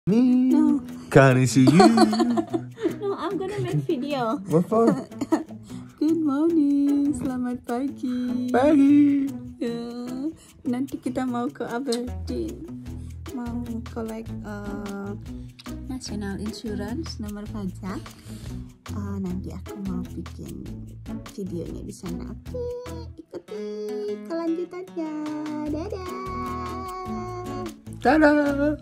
Me, No. can't see you. No, I'm gonna make video. What for? Good morning, selamat pagi. Pagi. Ya, nanti kita mau ke Aberdeen, mau collect national insurance, nomor pajak. Nanti aku mau bikin videonya di sana. Oke, ikuti kelanjutannya. Dadah. Dadah.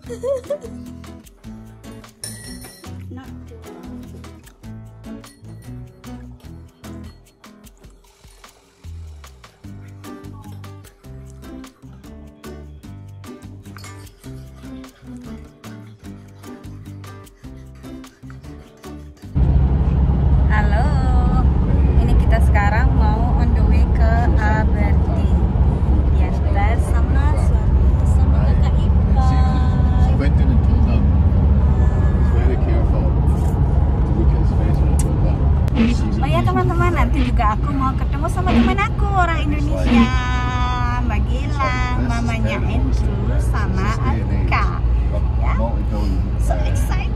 Halo, ini kita sekarang mau on the way ke Aberdeen. Diantar sama suami, sama kakak ipar. Went in and pulled up. It's very careful to look at his face when it pulled up. Oh ya teman-teman, nanti juga aku mau ketemu sama teman aku orang Indonesia, Mbak Gilang, mamanya Andrew sama Alika. Ya, so exciting.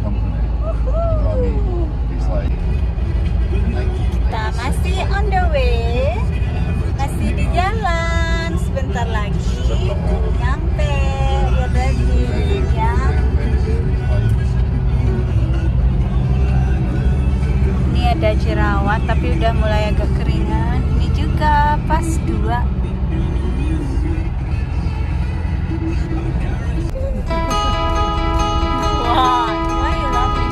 Kita masih on the way, masih di jalan, sebentar lagi nyampe Aberdeen ya. Ini ada jerawat tapi udah mulai agak keringan. Ini juga pas 2. Wow, why you laughing?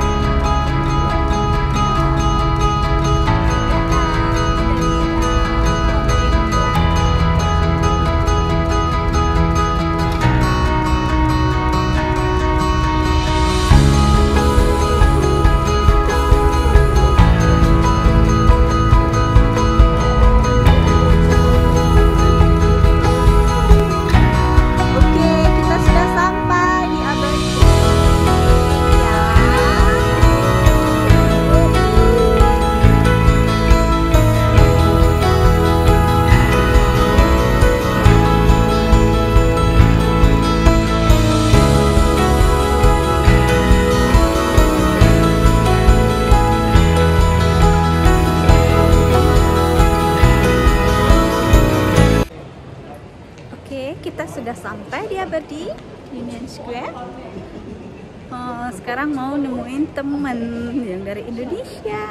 Kita sudah sampai di Aberdeen Union Square. Sekarang mau nemuin temen yang dari Indonesia.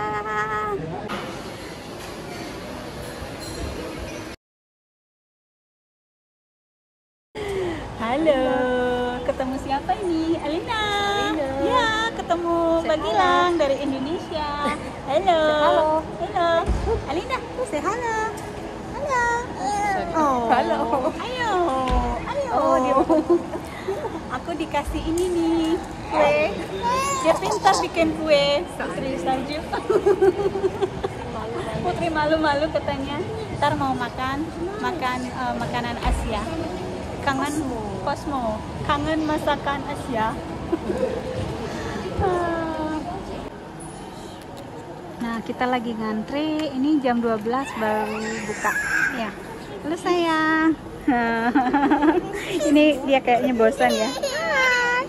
Halo, ketemu siapa ini? Alina. Ya, ketemu Mbak Gilang dari Indonesia. Halo. Halo. Alina, say halo. Halo. Oh, halo. Ayo. Aku dikasih ini nih, kue. Dia pintar bikin kue. Putri salju. Putri malu-malu katanya. Ntar mau makan makanan Asia. Kangen Cosmo. Kangen masakan Asia. Nah, kita lagi ngantri. Ini jam 12 baru buka. Ya. Halo sayang. Ini dia kayaknya bosan ya. Hai.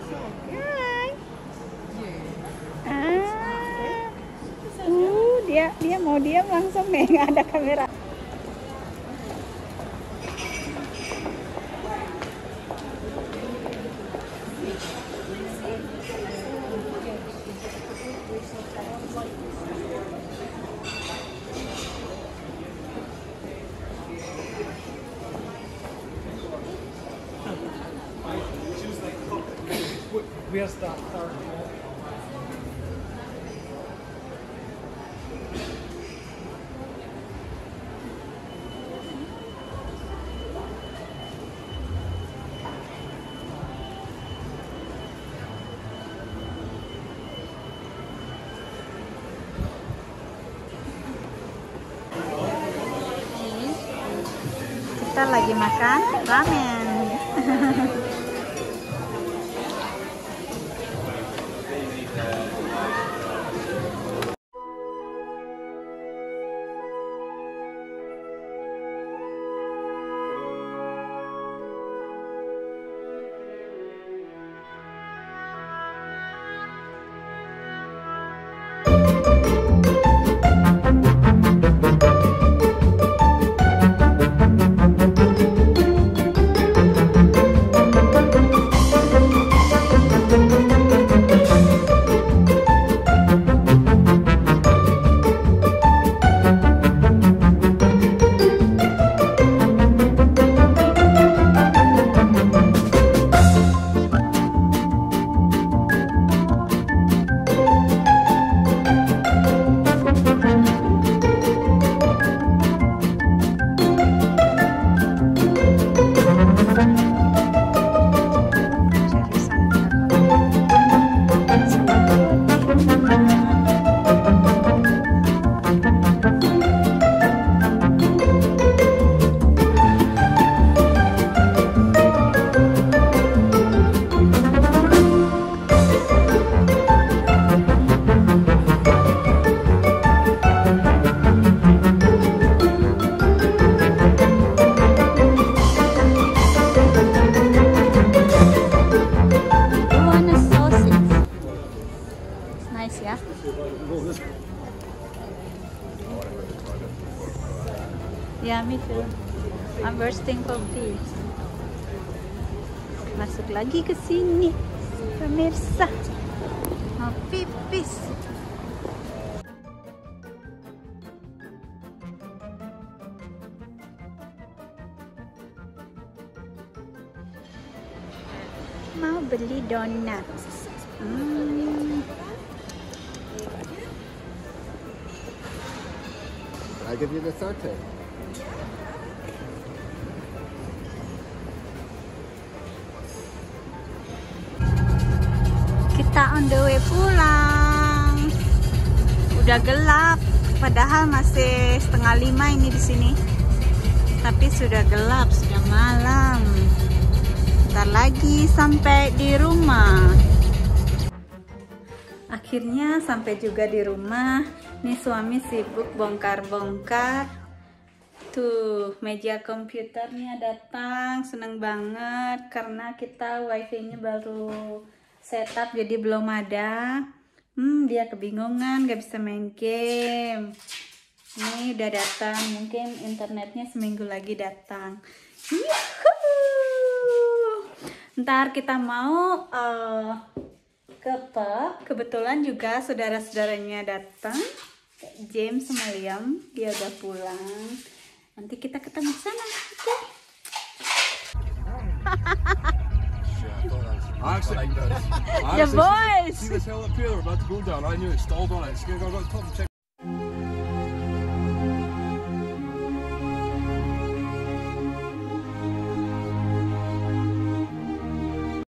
Hai. Dia mau diam langsung nih, nggak ada kamera. Where's that third? Kita lagi makan ramen. Ya, me too. I'm bursting for pee. Masuk lagi ke sini, pemirsa. Mau pipis. Mau beli donat. I give you the 30. Kita on the way pulang. Udah gelap, padahal masih 4:30 ini di sini. Tapi sudah gelap, sudah malam. Bentar lagi sampai di rumah. Akhirnya sampai juga di rumah. Nih suami sibuk bongkar-bongkar. Tuh, meja komputernya datang. Seneng banget karena kita wifi-nya baru setup jadi belum ada. Dia kebingungan, gak bisa main game. Ini udah datang, mungkin internetnya seminggu lagi datang. Ntar kita mau ke pub. Kebetulan juga saudara-saudaranya datang, James sama Liam, dia udah pulang. Nanti kita ketemu sana, oke? Actually, The boys! see this hill up here, we're about to go down. I knew it stalled on it. It's gonna go top check.